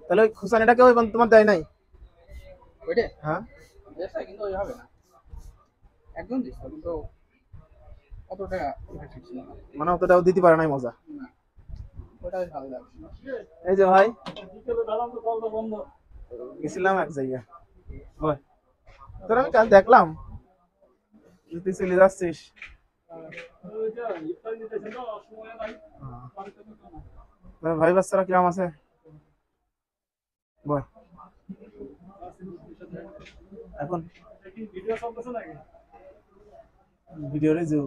তাহলে ওই খুসানিটাকে ওই তোমার দেয় নাই? ওইটা হ্যাঁ দেশটা কিন্তু ওই হবে না, একদম দিস কিন্তু অতটা ইফেক্টিভ ছিল না। মানে অতটাও দিতে পারে নাই মজা। না, ওটা বেশ ভালো লাগছে। এই যে ভাই গেছিলাম এক জায়গায়, ওই তোর আমি কাল দেখলাম তুই চলে যাচ্ছিস। ভাই বাচ্চারা কিরম আছে বল এখন? ভিডিওর যুগ,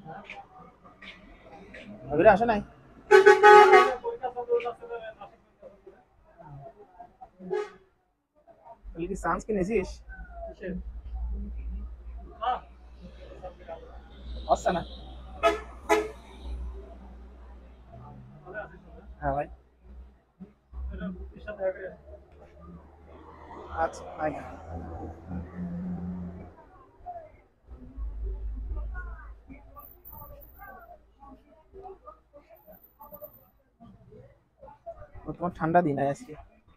ভাবিরা আসে নাই? তাহলে কি চান্স কিনেছিস? আসছে না? হ্যাঁ ভাই, আচ্ছা আয়। তোমার ঠান্ডা দিন আজকে।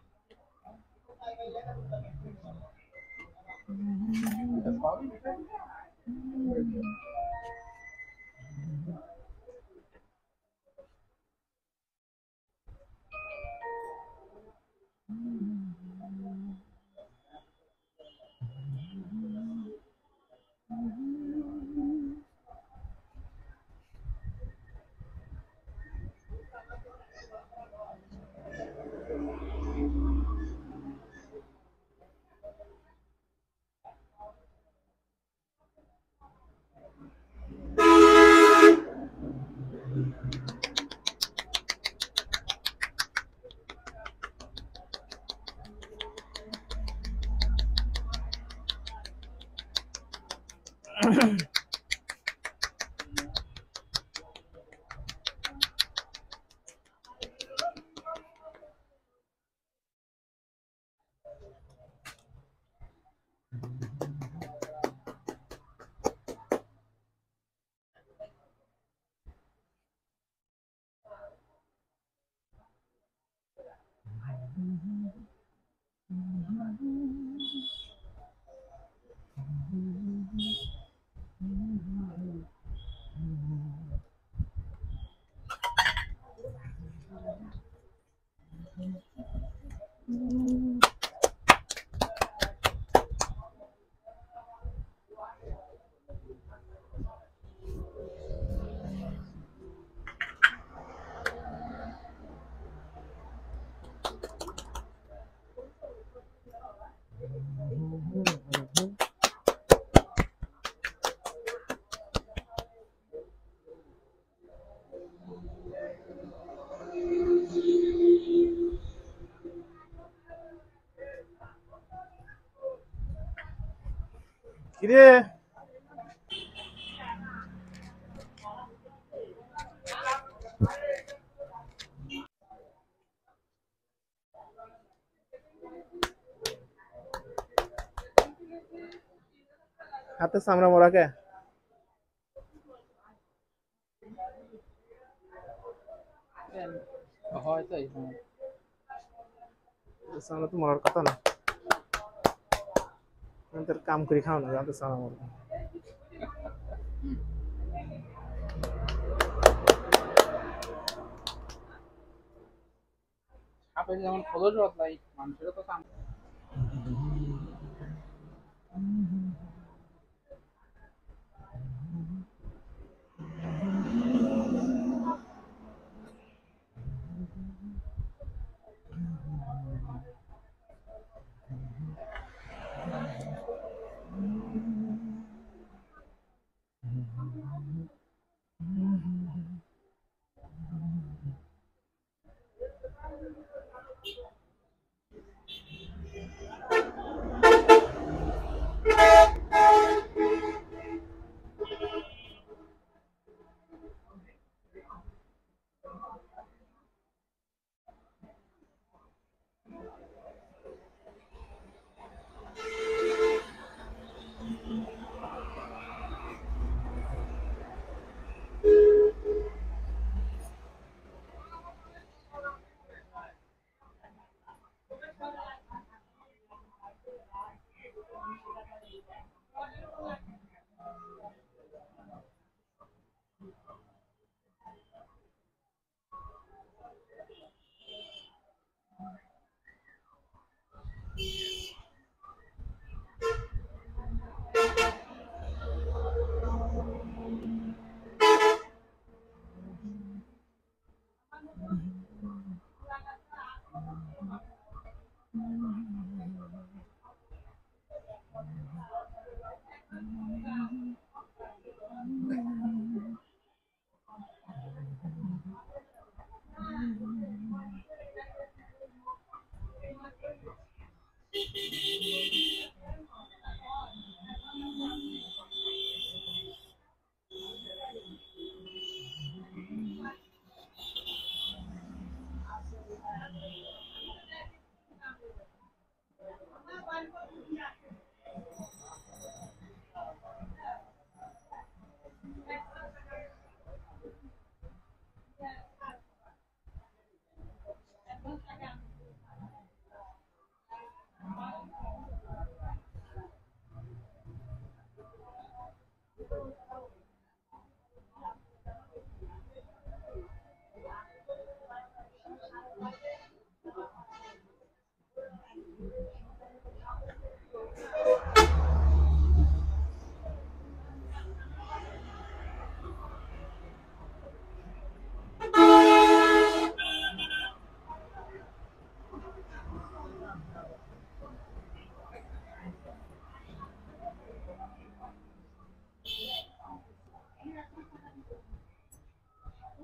কিরে হাতে চামড়া মোড়াকে হয়তো চামড়া তো মরার কথা না, তোর কাম করে খাও না, হাতে চামড়া মোড়া। সাপের যেমন খোলস বদলাই, মানুষেরও তো কাম।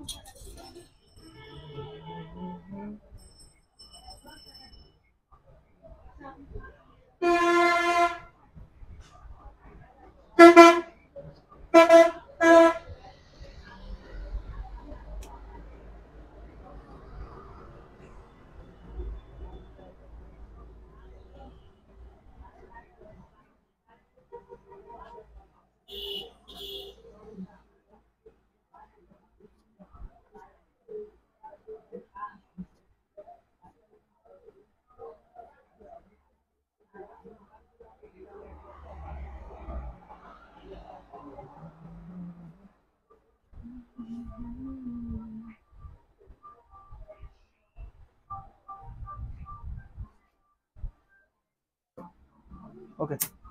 Okay.